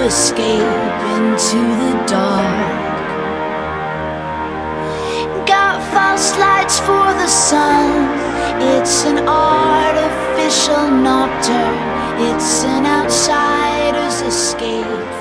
escape into the dark. Got false lights for the sun. It's an artificial nocturne. It's an outsider's escape